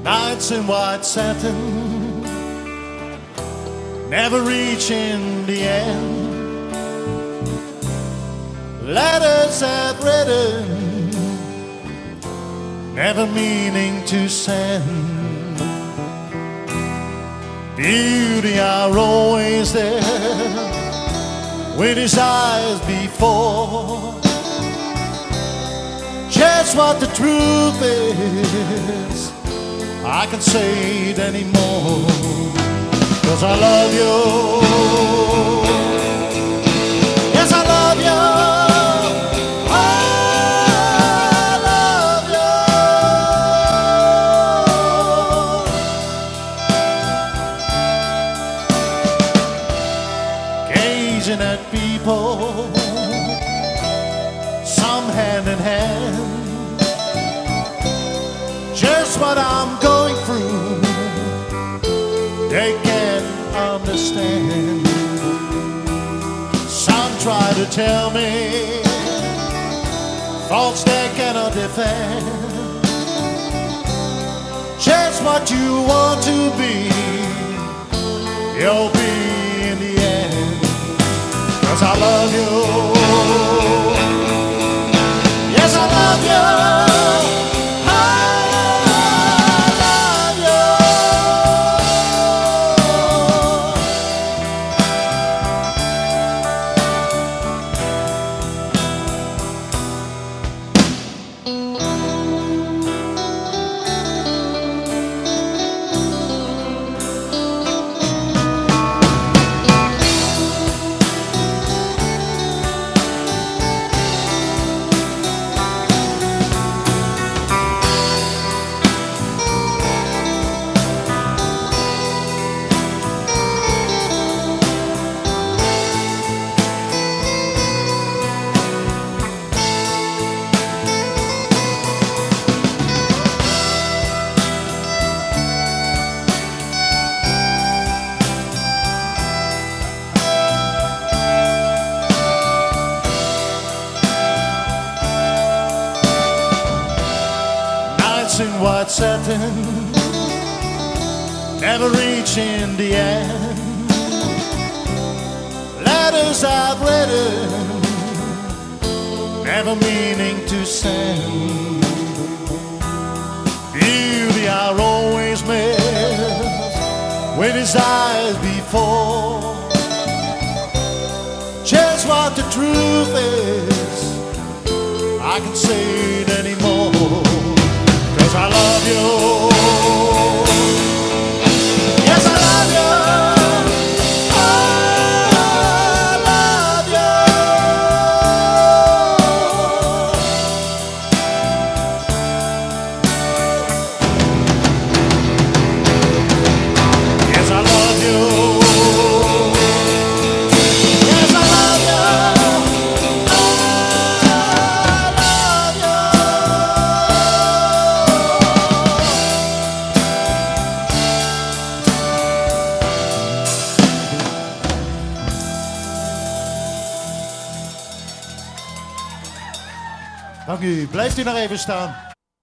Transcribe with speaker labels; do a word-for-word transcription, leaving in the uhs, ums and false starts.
Speaker 1: Nights in white satin, never reaching the end. Letters I've written, never meaning to send. Beauty are always there, with his eyes before. Just what the truth is, I can't say it anymore. 'Cause I love you, yes I love you, I love you. Gazing at people, some hand in hand, just what I'm going through, they can't understand. Some try to tell me thoughts they cannot defend. Just what you want to be, you'll be in the end. 'Cause I love you, yes I love you. In white satin, never reaching the end. Letters I've written, never meaning to send. Beauty are always missed, with his eyes before. Just what the truth is, I can't say it anymore. 'Cause I love you, yes I love you, I love you. Yes I love you, yes I love you. Dank u. Blijft u nog even staan.